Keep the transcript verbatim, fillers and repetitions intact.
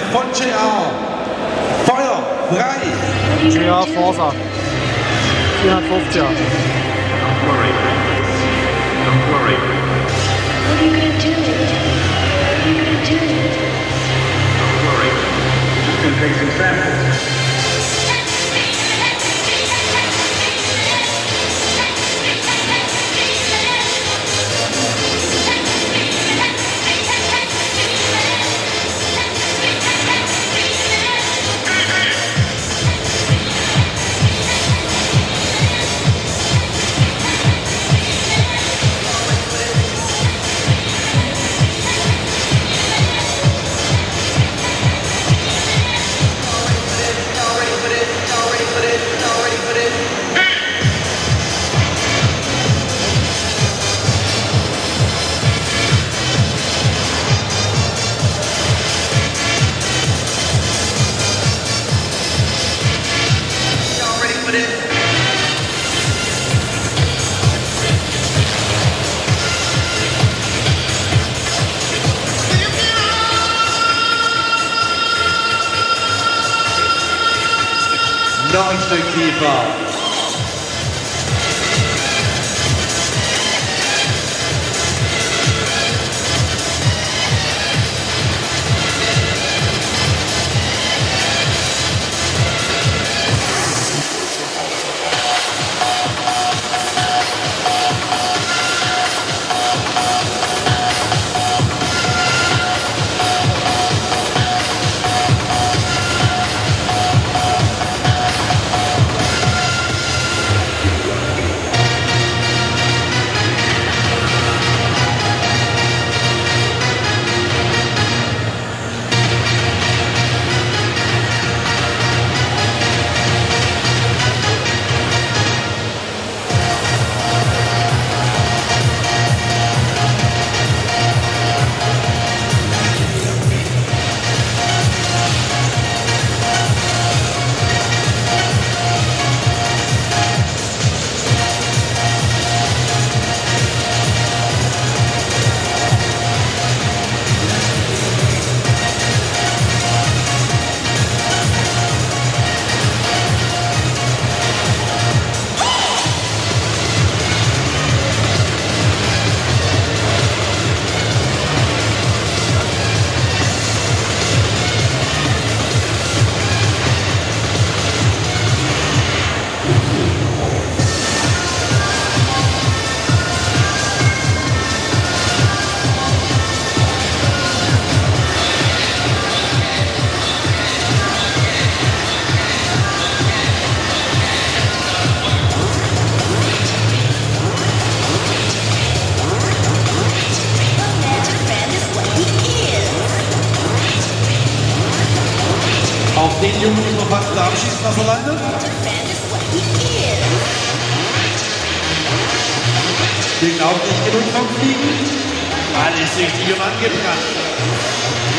von J R. Feuer frei. J R Forza. vierhundertfünfziger. Don't worry. Don't worry. What are you gonna do? What are you gonna do? Don't worry. We're just gonna take some samples. Noch ein Stück tiefer. Auf den Jungen muss man fast da abschießen aus alleine. Den auch nicht genug vom Fliegen. Alles richtig im angebrannt.